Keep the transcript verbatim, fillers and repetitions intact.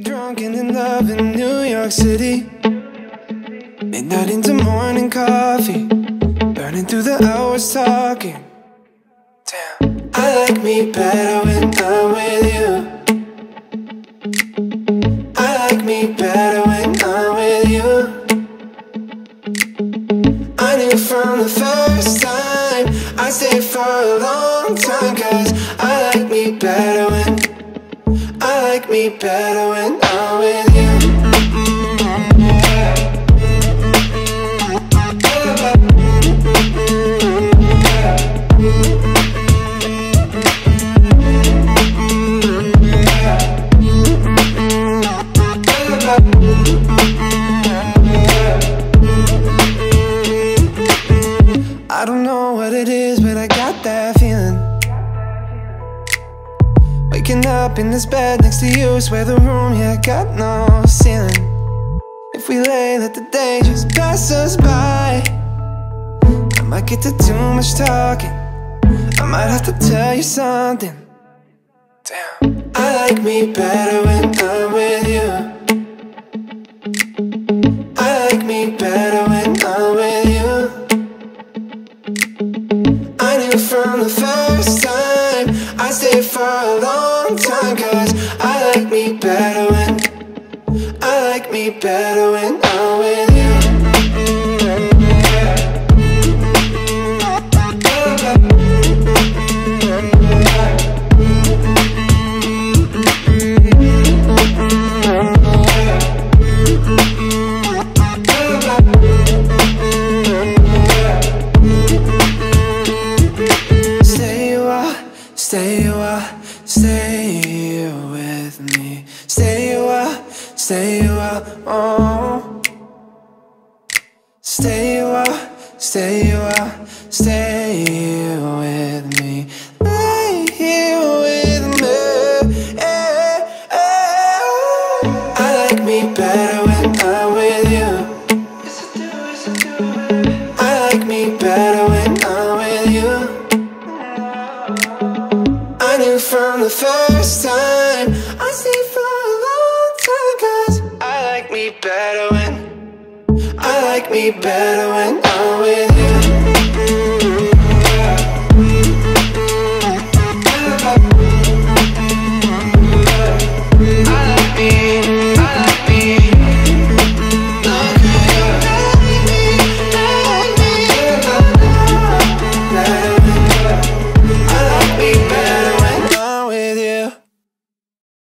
drunk and in love in New York City. Midnight into morning coffee, burning through the hours talking. Damn, I like me better when I'm with you. I like me better when I'm with you. I knew from the first time I'd stay for a long time, 'cause I like me better when I like me better when I'm with you. I don't know what it is, but I got that feeling. Waking up in this bed next to you, swear the room, yeah, got no ceiling. If we lay, let the day just pass us by. I might get to too much talking, I might have to tell you something. Damn, I like me better when I'm with you. I like me better when I'm with you. I knew from the first time I'd stay for a long time, 'cause I like me better when I like me better when I'm with you. Stay a while, stay with me. Stay a while, stay a while, oh. Stay a while, stay a while, stay with me. Lay here with me, eh, eh. I like me better when I'm with you. Yes, I do, yes, I do. I like me better when I'm with you. I knew from the first time I'd stay for a long time, 'cause I like me better when I like me better when